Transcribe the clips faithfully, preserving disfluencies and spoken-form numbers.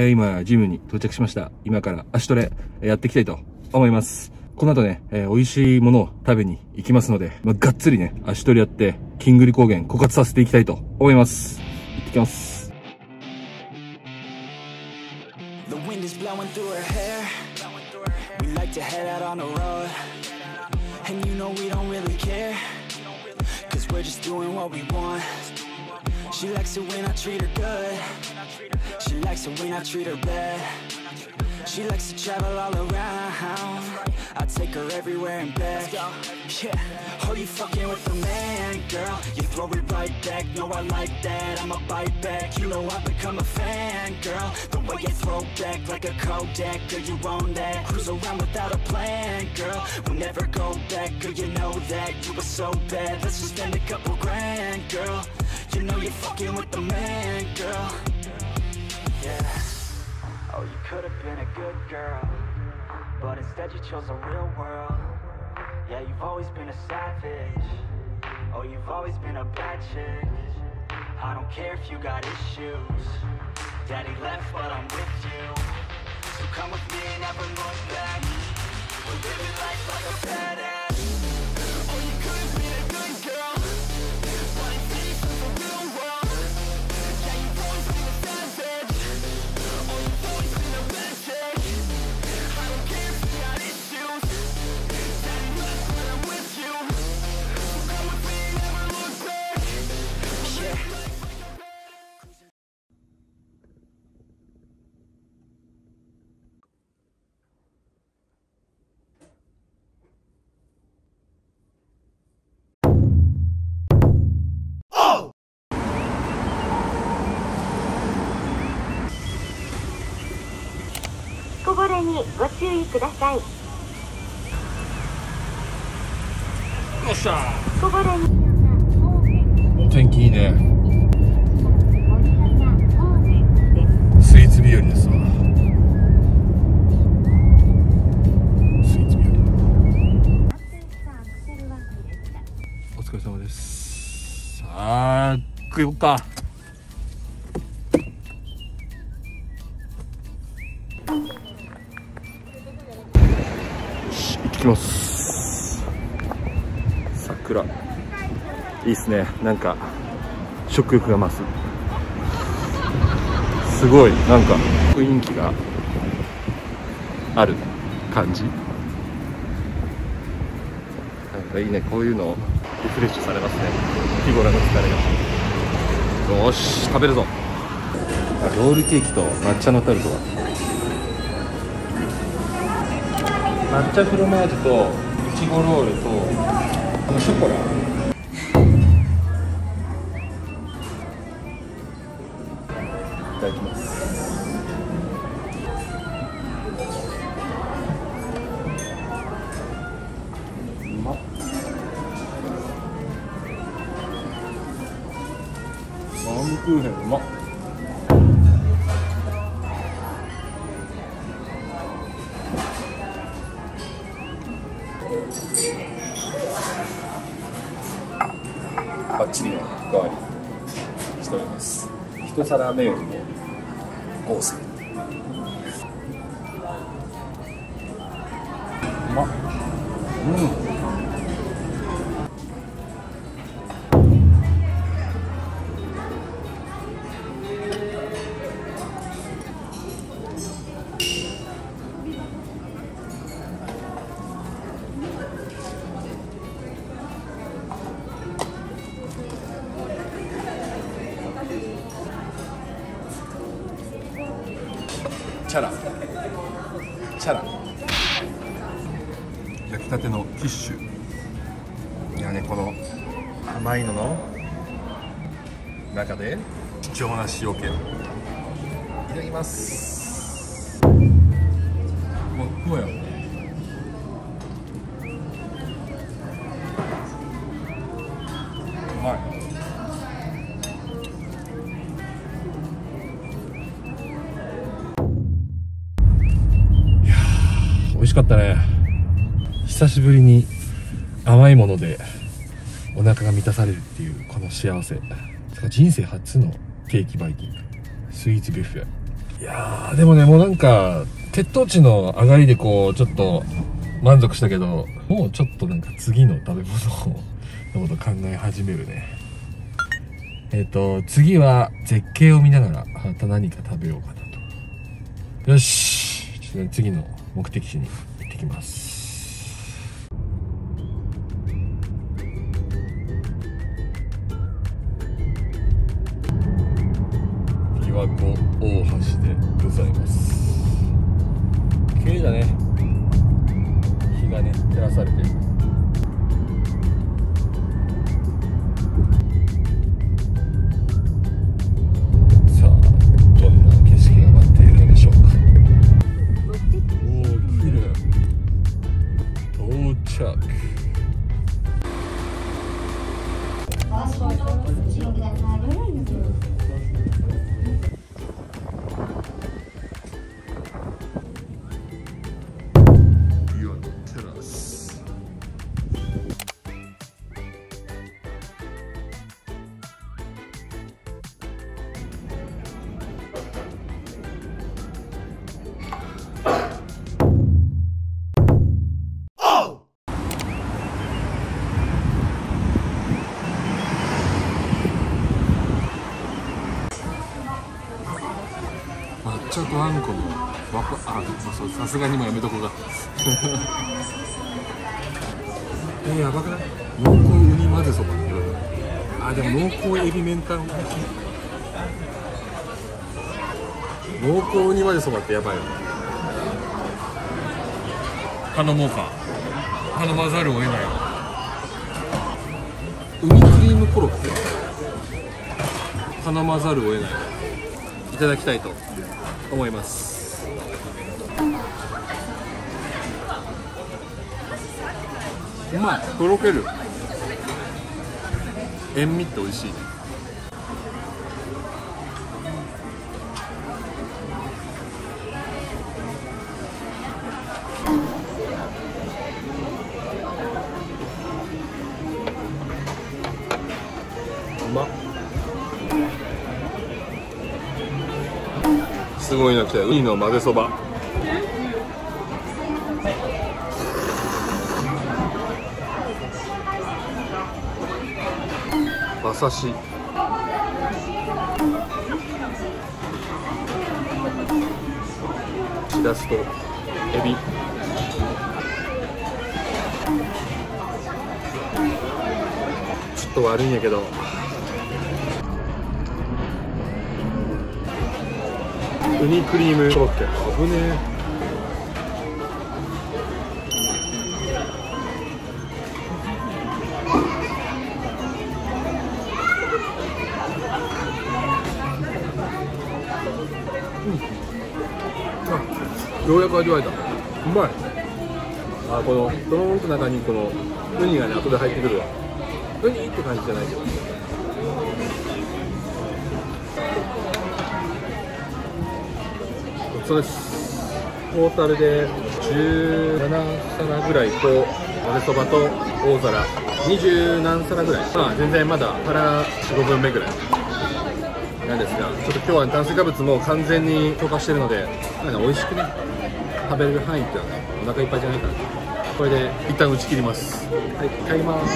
えー、今、ジムに到着しました。今から足トレやっていきたいと思います。この後ね、えー、美味しいものを食べに行きますので、まあ、がっつりね、足トレやって、キングリ高原枯渇させていきたいと思います。行ってきます。The wind is blowing through her hair. We like to head out on the road. And you know we don't really care. Cause we're just doing what we want. She likes it when I treat her good. She likes it when I treat her bad. She likes to travel all around. I take her everywhere and back. Yeah, oh, you fucking with the man, girl. You throw it right back, no, I like that. I'ma bite back, you know I've become a fan, girl. The way you throw back like a Kodak, girl, you own that. Cruise around without a plan, girl. We'll never go back, girl, you know that. You were so bad, let's just spend a couple grand, girl. You know you're fucking with the man, girl. Yeah. Oh, you could have been a good girl, but instead you chose a real world. Yeah, you've always been a savage. Oh, you've always been a bad chick. I don't care if you got issues. Daddy left, but I'm with you. So come with me and never look back. We're living life like a badass. Oh, you could have been a good girl, but instead you chose a real world. Yeah, you've always been a savage. Oh, you've always been a bad chick. I don't care if you got issues. Daddy left, but I'm with you. So come with me and never look back. Yeah. こぼれにご注意ください。よっしゃこぼれに天気いいね。スイーツ日和ですわ。スイーツ日和。お疲れ様です。さあ食いよっか。行ってきます。桜いいっすね。なんか食欲が増す。すごいなんか雰囲気がある感じ。なんかいいね。こういうのリフレッシュされますね。日頃の疲れが。よし食べるぞ。ロールケーキと抹茶のタルトは抹茶フロマージュといちごロールとあのショコラ。いただきます。うまっ。バームクーヘンうまっ。バッチリのおかわりしております。一皿目よりも豪勢。うまっ。うん。チャラチャラ焼きたてのキッシュ。いやね、この甘いのの中で貴重な塩気。いただきます。もうもうやうまい。美味しかったね。久しぶりに甘いものでお腹が満たされるっていうこの幸せ。人生初のケーキバイキング、スイーツビュッフェ。 いやーでもね、もうなんか血糖値の上がりでこうちょっと満足したけど、もうちょっとなんか次の食べ物のこと考え始めるね。えっと次は絶景を見ながらまた何か食べようかなと。よし、ちょっとね、次の目的地に行ってきます。琵琶湖大橋でございます。綺麗だね。日がね照らされてる。さあどんな景色が待っているのでしょうか。おお、綺麗。到着。抹茶とあんこのわこ、あ、そう、さすがにもやめとこうがえー、やばくない？濃厚ウニ混ぜそばって言われる。あ、でも濃厚エビ明太焼き、濃厚ウニ混ぜそばってやばいよね。頼もうか。頼まざるを得ない。ウニクリームコロッケ頼まざるを得ない。いただきたいと思います。うまい。とろける。塩味って美味しいね。うまっ。すごいの来たよ。ウニの混ぜそば。馬刺し。しらすとエビ。ちょっと悪いんやけど。ウニクリームコロッケ。危ねえ。うん、ようやく味わえた。うまい。あ、このドローンと中にこのウニがね後で入ってくるわ。ウニって感じじゃないけど。そうです。トータルでじゅうななさらぐらいと混ぜそばと大皿にじゅうなんさらぐらい。まあ全然まだ腹よん、ごぶんめぐらいなんですが、ちょっと今日は炭水化物も完全に消化してるので、なんか美味しくね食べれる範囲っていうのはねお腹いっぱいじゃないから、これで一旦打ち切ります。はい、帰ります。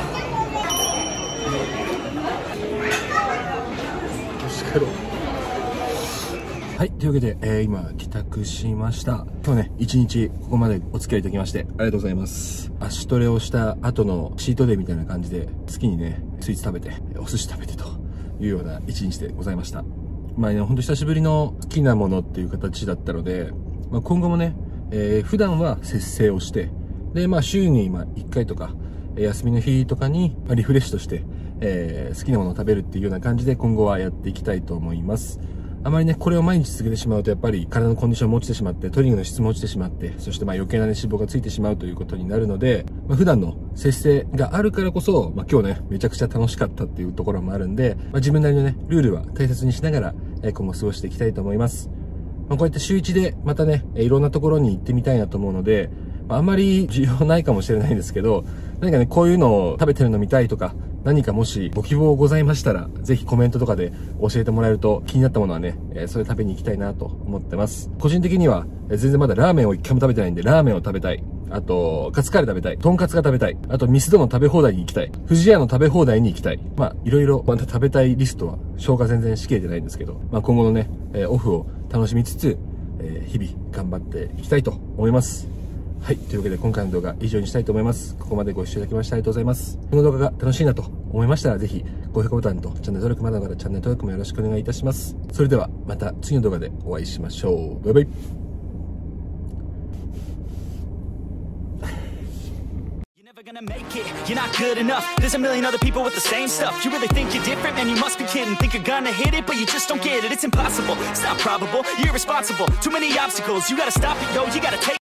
よし帰ろう。はい、というわけで、えー、今帰宅しました。今日ね一日ここまでお付き合いいただきましてありがとうございます。足トレをした後のチートデーみたいな感じで好きにねスイーツ食べてお寿司食べてというような一日でございました。まあね、ほんと久しぶりの好きなものっていう形だったので、まあ、今後もね、えー、普段は節制をして、でまあ週にまあいっかいとか休みの日とかにリフレッシュとして、えー、好きなものを食べるっていうような感じで今後はやっていきたいと思います。あまりね、これを毎日続けてしまうと、やっぱり体のコンディションも落ちてしまって、トレーニングの質も落ちてしまって、そしてまあ余計な、ね、脂肪がついてしまうということになるので、まあ、普段の節制があるからこそ、まあ、今日ね、めちゃくちゃ楽しかったっていうところもあるんで、まあ、自分なりのね、ルールは大切にしながら、えー、今後過ごしていきたいと思います。まあ、こうやって週一でまたね、いろんなところに行ってみたいなと思うので、 まあ、あんまり需要ないかもしれないんですけど、何かね、こういうのを食べてるの見たいとか、何かもしご希望ございましたら、ぜひコメントとかで教えてもらえると、気になったものはね、えー、それ食べに行きたいなと思ってます。個人的には、えー、全然まだラーメンを一回も食べてないんで、ラーメンを食べたい。あと、カツカレー食べたい。トンカツが食べたい。あと、ミスドの食べ放題に行きたい。富士屋の食べ放題に行きたい。まあ、いろいろ、また食べたいリストは、消化全然しきれてないんですけど、まあ、今後のね、えー、オフを楽しみつつ、えー、日々頑張っていきたいと思います。はい。というわけで今回の動画以上にしたいと思います。ここまでご視聴いただきましてありがとうございます。この動画が楽しいなと思いましたら、ぜひ高評価ボタンとチャンネル登録まだまだチャンネル登録もよろしくお願いいたします。それではまた次の動画でお会いしましょう。バイバイ。 Gonna make it, you're not good enough. There's a million other people with the same stuff. You really think you're different? Man, you must be kidding. Think you're gonna hit it, but you just don't get it. It's impossible, it's not probable, you're irresponsible. Too many obstacles, you gotta stop it, yo, you gotta take